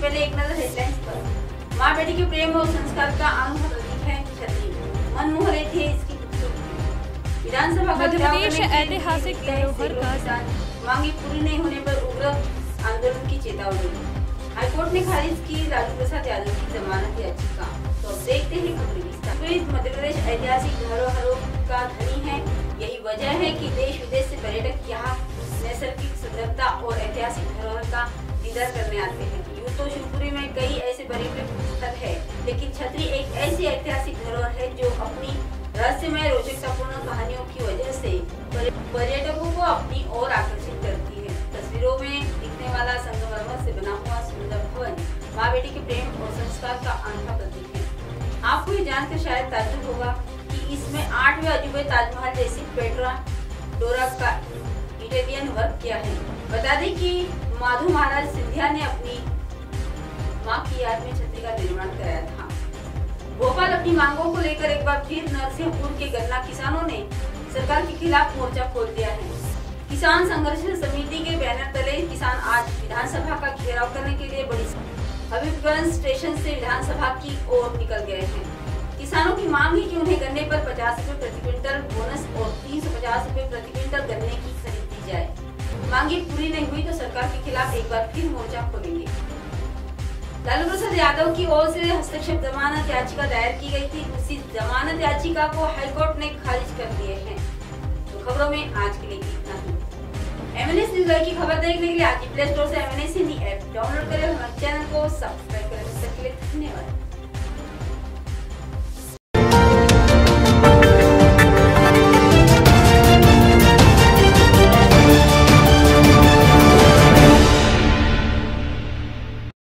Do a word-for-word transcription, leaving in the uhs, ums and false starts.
पहले एक नजर हेडलाइंस पर। माँ बेटी के प्रेम और संस्कार का अनूठा प्रतीक है छतरी, मन मोह रहे थे इसकी खूबसूरती। विधानसभा का घेराव करने के लिए ऐतिहासिक धरोहर का मांगे पूरी नहीं होने पर उग्र आंदोलन की चेतावनी। हाईकोर्ट ने खारिज की लालू प्रसाद यादव की जमानत याचिका। तो अब देखते हैं खबरें विस्तार। मध्य प्रदेश ऐतिहासिक धरोहरों का धनी है। यही वजह है कि देश विदेश से पर्यटक यहाँ नैसर्गिक सुंदरता और ऐतिहासिक धरोहर का दीदार करने आते हैं। यूँ तो शिवपुरी में कई ऐसे पर्यटक स्थल है, लेकिन छतरी एक ऐसी ऐतिहासिक धरोहर है जो अपनी रहस्यमय रोचकतापूर्ण कहानियों की वजह से पर्यटकों को अपनी ओर आकर्षित करती है। तस्वीरों में दिखने वाला संगमरमर से बना हुआ सुंदर भवन माँ बेटी के प्रेम और संस्कार का अनोखा प्रतीक है। आपको ये जानकर शायद ताज्जुब होगा कि इसमें आठवें अजूबे ताजमहल जैसी पेट्रा डोरा का इटालियन वर्क किया है। बता दें कि माधु महाराज सिंधिया ने अपनी मां की याद में छतरी का निर्माण कराया था। भोपाल अपनी मांगों को लेकर एक बार फिर नरसिंहपुर के गन्ना किसानों ने सरकार के खिलाफ मोर्चा खोल दिया है। किसान संघर्ष समिति के बैनर तले किसान आज विधानसभा का घेराव करने के लिए बड़ी हबीबगंज स्टेशन से विधानसभा की ओर निकल गए हैं। किसानों की मांग है कि उन्हें गन्ने पर पचास रुपए प्रति क्विंटल बोनस और तीन सौ पचास रुपए प्रति क्विंटल गन्ने की खरीद दी जाए। मांगे पूरी नहीं हुई तो सरकार के खिलाफ एक बार फिर मोर्चा खोलेंगे। लालू प्रसाद यादव की ओर से हस्तक्षेप जमानत याचिका दायर की गई थी। उसी जमानत याचिका को हाईकोर्ट ने खारिज कर दिए हैं। तो खबरों में आज के लिए इतना ही। एमएनएस न्यूज़ की खबर देखने के लिए आज प्ले स्टोर से एमएनएस हिंदी ऐप डाउनलोड करें और हमारे चैनल को सब्सक्राइब करें। धन्यवाद।